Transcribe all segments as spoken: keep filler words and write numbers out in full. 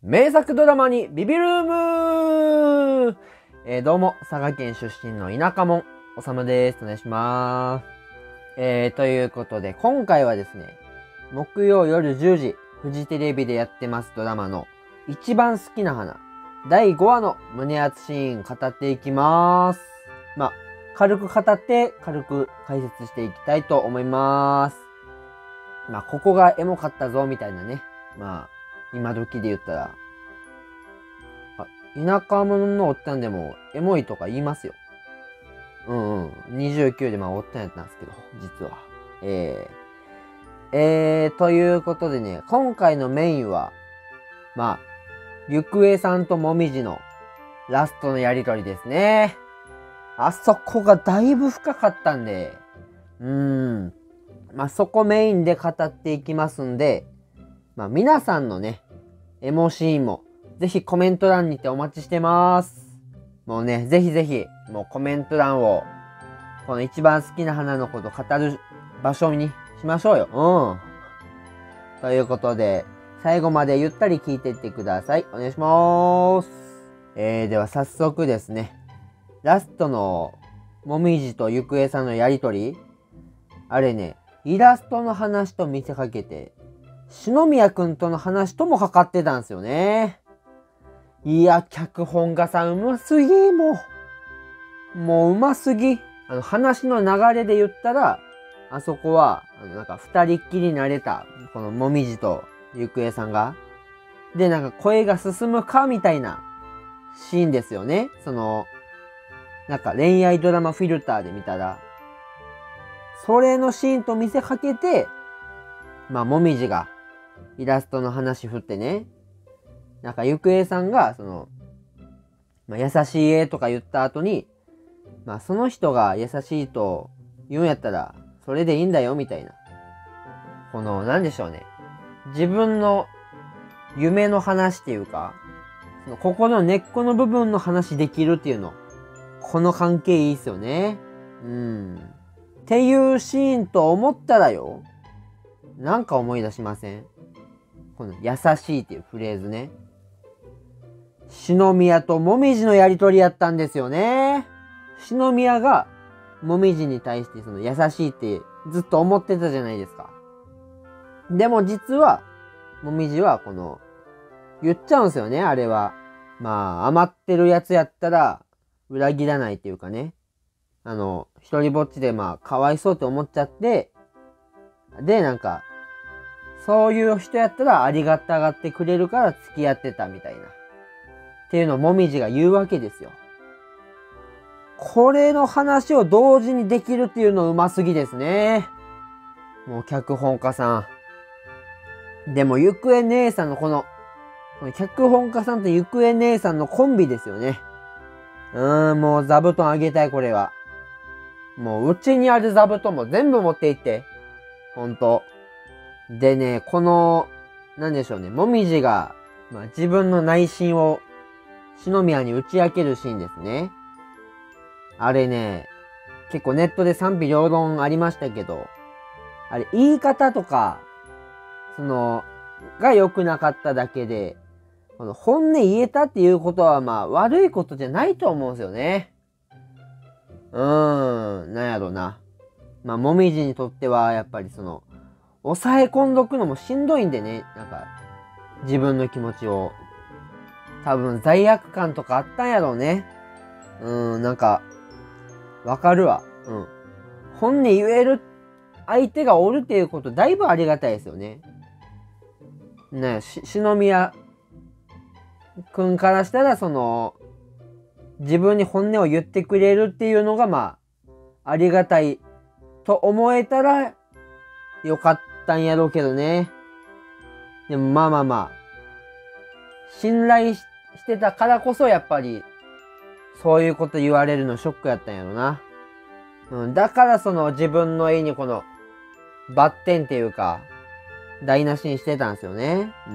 名作ドラマにビビるーム、えー、どうも、佐賀県出身の田舎者、おさむです。お願いします。えー、ということで、今回はですね、木曜夜じゅうじ、フジテレビでやってますドラマの一番好きな花、だいごわの胸熱シーン語っていきます。まあ、軽く語って軽く解説していきたいと思います。まあ、ここがエモかったぞ、みたいなね。まあ、今時で言ったら、あ、田舎者のおっちゃんでもエモいとか言いますよ。うんうん。にじゅうきゅうでまあおっちゃんやったんですけど、実は。えー、えー、ということでね、今回のメインは、まあ、ゆくえさんともみじのラストのやりとりですね。あそこがだいぶ深かったんで、うーん。まあ、そこメインで語っていきますんで、まあ、皆さんのね、エモシーンも、ぜひコメント欄にてお待ちしてます。もうね、ぜひぜひ、もうコメント欄を、この一番好きな花のこと語る場所にしましょうよ。うん。ということで、最後までゆったり聞いていってください。お願いします。えー、では早速ですね、ラストの、もみじとゆくえさんのやりとり、あれね、イラストの話と見せかけて、篠宮くんとの話ともかかってたんですよね。いや、脚本家さんうますぎ、もう。もううますぎ。あの、話の流れで言ったら、あそこは、あの、なんか二人っきりになれた、このもみじとゆくえさんが。で、なんか声が進むか、みたいなシーンですよね。その、なんか恋愛ドラマフィルターで見たら、それのシーンと見せかけて、まあ、もみじが、イラストの話振ってね、なんかゆくえさんがその、まあ、優しい絵とか言った後に、まあその人が優しいと言うんやったらそれでいいんだよみたいな、このなんでしょうね、自分の夢の話っていうか、そのここの根っこの部分の話できるっていうの、この関係いいっすよね。うんっていうシーンと思ったらよ、なんか思い出しません？この優しいっていうフレーズね。篠宮ともみじのやりとりやったんですよね。篠宮がもみじに対してその優しいってずっと思ってたじゃないですか。でも実はもみじはこの言っちゃうんですよね、あれは。まあ余ってるやつやったら裏切らないっていうかね。あの一人ぼっちでまあかわいそうって思っちゃって、でなんかそういう人やったらありがたがってくれるから付き合ってたみたいな。っていうのをもみじが言うわけですよ。これの話を同時にできるっていうのうますぎですね。もう脚本家さん。でもゆくえ姉さんのこの、この脚本家さんとゆくえ姉さんのコンビですよね。うーん、もう座布団あげたいこれは。もううちにある座布団も全部持っていって。ほんと。でね、この、なんでしょうね、もみじが、まあ、自分の内心を篠宮に打ち明けるシーンですね。あれね、結構ネットで賛否両論ありましたけど、あれ言い方とか、その、が良くなかっただけで、この本音言えたっていうことはまあ悪いことじゃないと思うんですよね。うーん、なんやろな。まあ、もみじにとってはやっぱりその、抑え込んどくのもしんどいんでね、なんか、自分の気持ちを。多分罪悪感とかあったんやろうね。うーん、なんか、わかるわ。うん。本音言える相手がおるっていうことだいぶありがたいですよね。ね、し、篠宮くんからしたらその、自分に本音を言ってくれるっていうのがまあ、ありがたいと思えたらよかったんやろうけどね。でもまあまあまあ、信頼ししてたからこそやっぱり、そういうこと言われるのショックやったんやろな。うん、だからその自分の絵にこの、バッテンっていうか、台無しにしてたんですよね。うん。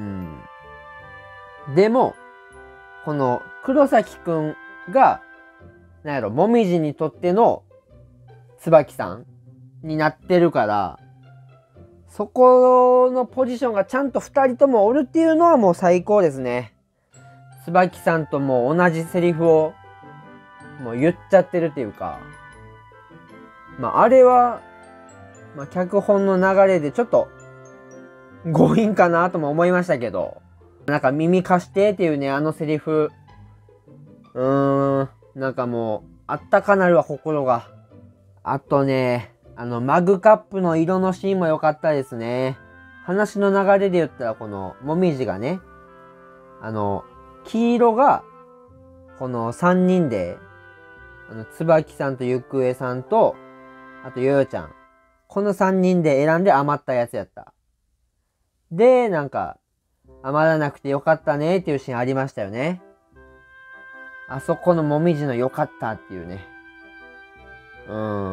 でも、この黒崎くんが、なんやろ、もみじにとっての椿さんになってるから、そこのポジションがちゃんと二人ともおるっていうのはもう最高ですね。 椿さんともう同じセリフをもう言っちゃってるっていうか、まああれは、まあ、脚本の流れでちょっと強引かなとも思いましたけど、なんか耳貸してっていうね、あのセリフ、うーん、なんかもうあったかなるわ心が。あとね、あのマグカップの色のシーンも良かったですね。話の流れで言ったらこのもみじがね、あの黄色がこのさんにんで、あの椿さんとゆくえさんとあとよよちゃん、このさんにんで選んで余ったやつやった。で、なんか余らなくてよかったねっていうシーンありましたよね。あそこのもみじのよかったっていうね。うん。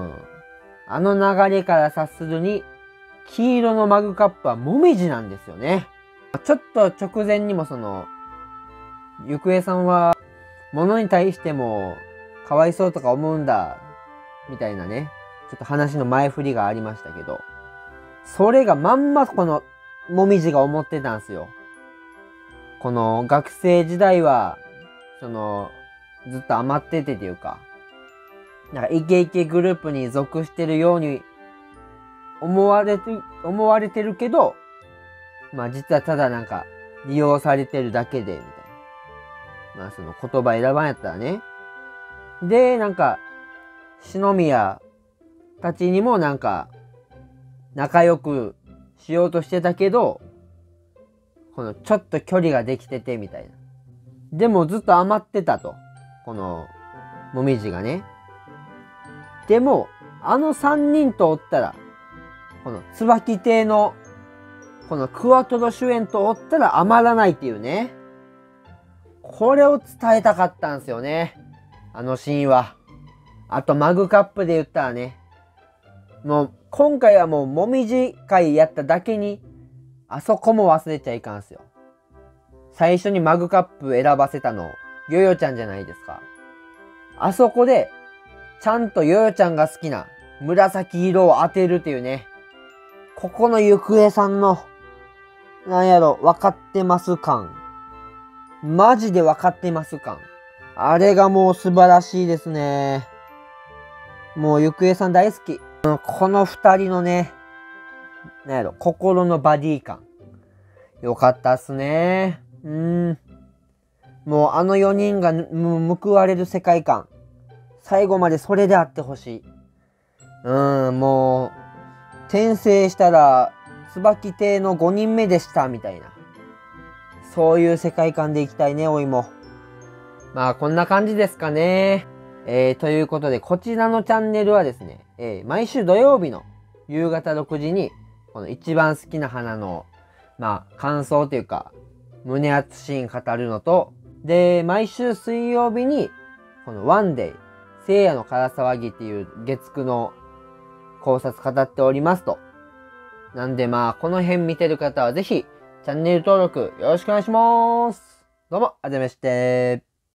あの流れから察するに、黄色のマグカップはもみじなんですよね。ちょっと直前にもその、ゆくえさんは、物に対しても、かわいそうとか思うんだ、みたいなね、ちょっと話の前振りがありましたけど、それがまんまこの、もみじが思ってたんですよ。この学生時代は、その、ずっと余っててっていうか、なんかイケイケグループに属してるように思われて、思われてるけど、まあ実はただなんか利用されてるだけで、みたいな。まあその言葉選ばんやったらね。で、なんか、篠宮たちにもなんか、仲良くしようとしてたけど、このちょっと距離ができてて、みたいな。でもずっと余ってたと。この、もみじがね。でも、あの三人とおったら、この椿亭の、このクワトロ主演とおったら余らないっていうね。これを伝えたかったんですよね。あのシーンは。あとマグカップで言ったらね。もう、今回はもうもみじ会やっただけに、あそこも忘れちゃいかんすよ。最初にマグカップ選ばせたの、よよちゃんじゃないですか。あそこで、ちゃんとよよちゃんが好きな紫色を当てるっていうね。ここのゆくえさんの、なんやろ、分かってます感。マジで分かってます感。あれがもう素晴らしいですね。もうゆくえさん大好き。この二人のね、なんやろ、心のバディ感。よかったっすね。うん。もうあのよにんが報われる世界観。最後までそれであってほしい。うん、もう、転生したら、椿亭のごにんめでした、みたいな。そういう世界観でいきたいね、おいも。まあ、こんな感じですかね。えー、ということで、こちらのチャンネルはですね、えー、毎週土曜日の夕方ろくじに、この一番好きな花の、まあ、感想というか、胸熱シーン語るのと、で、毎週水曜日に、このワンデイ、聖夜のから騒ぎっていう月9の考察語っておりますと。なんでまあ、この辺見てる方はぜひ、チャンネル登録よろしくお願いします。どうも、ありがとうございました。